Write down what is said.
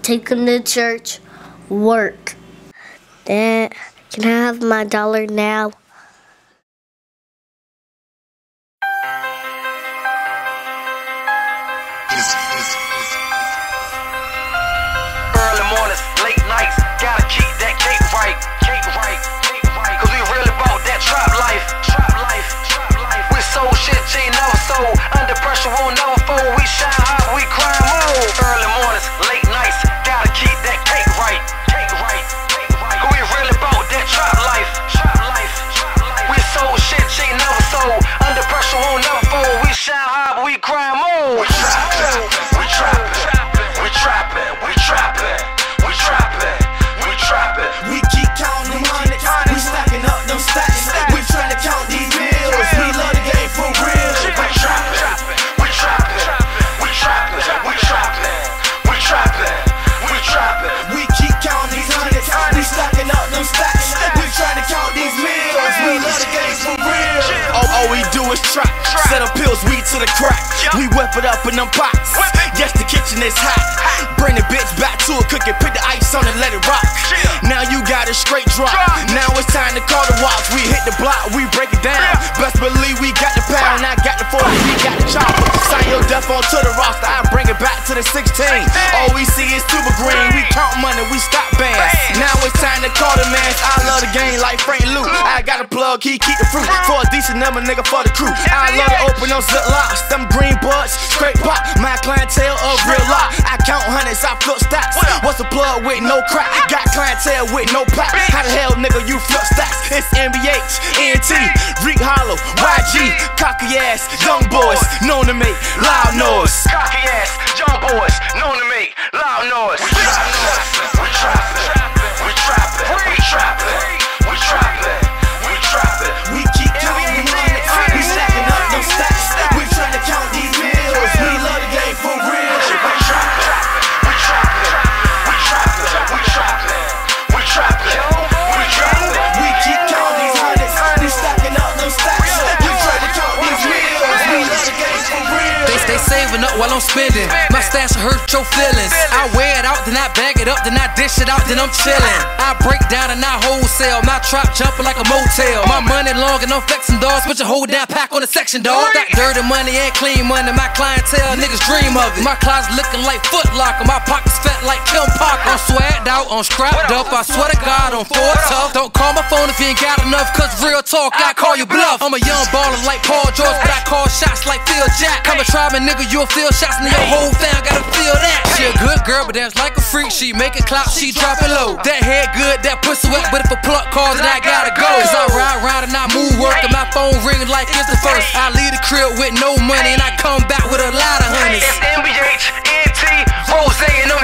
take him to church, work. Dad, can I have my dollar now? Early mornings, late nights, gotta keep that cake right. Cause we really bought that trap life. We sold shit you ain't never sold. Under pressure won't never fold. We shine hot, we crime mode. Early mornings, late nights, gotta keep that cake right. Cause we really bought that trap life. We sold shit you ain't never sold. Under pressure won't never fold. We shine hot, we crime mode. We trappin'. We keep counting them hundreds, we stacking up them stacks. We tryna count these bills, we love the game for real. We trappin'. We keep counting these hundreds, we stacking up them stacks. We tryna count these bills, we love the game for real. All we do is trap, set up pills, weed to the crack. We whip it up in them pots. Yes, the kitchen is hot. Bring the bitch back to it, cook it, put the ice on it, let it rock. Now you got a straight drop. Now it's time to call the watch. We hit the block, we break it down. Best believe we got the pound. I got the 40, we got the chopper. Sign your death onto the roster, I bring it back to the 16. All we see is super green. We count money, we stop bands. Now it's time to call the mans. I love the game like Frank Luke. I got a plug, he keep the fruit. For a decent number, nigga, for the crew. I love to open those zip-locks. Them green buds, straight pop. My clientele of real lot. I count hundreds, I flip stacks. What's a plug with no crack? Got clientele with no pack. How the hell, nigga, you flip stacks? It's NBH, NT, Reek Hollow, YG, cocky ass, young boys, known to make loud noise. Cocky ass, young boys, known to make loud noise. We trappin'. We keep counting money, we stacking up them stacks. We tryna count these bills, we love the game for real. We keep counting these hundreds, we stacking up them stacks. We tryna count these bills, we love the game for real. They saving up while I'm spending. My stash hurt your feelings. I wear it out, then I bag it up, then I dish it out, then I'm chillin'. I break down and I wholesale. My trap jumping like a motel. My money long and I'm flexing, dogs. Put your whole damn pack on the section, dog. Got dirty money and clean money. My clientele, niggas dream of it. My closet looking like Foot Locker. My pockets fat like Kim Parker. I'm swagged out, I'm strapped up. I swear to God, I'm for tough. Don't call my phone if you ain't got enough, cause real talk, I call you bluff. I'm a young baller like Paul George, but I call shots like Phil Jack. Come and try me, nigga, you'll feel shots, and your whole fam gotta feel that. She a good girl, but dance like a freak. She make it clap, she drop it low. That head good, that pussy wet, but if a pluck calls, then I gotta go. Cause I ride around and I move work, and my phone ringing like it's the first. I leave the crib with no money, and I come back with a lot of honeys. It's NBH, NT, Rose, and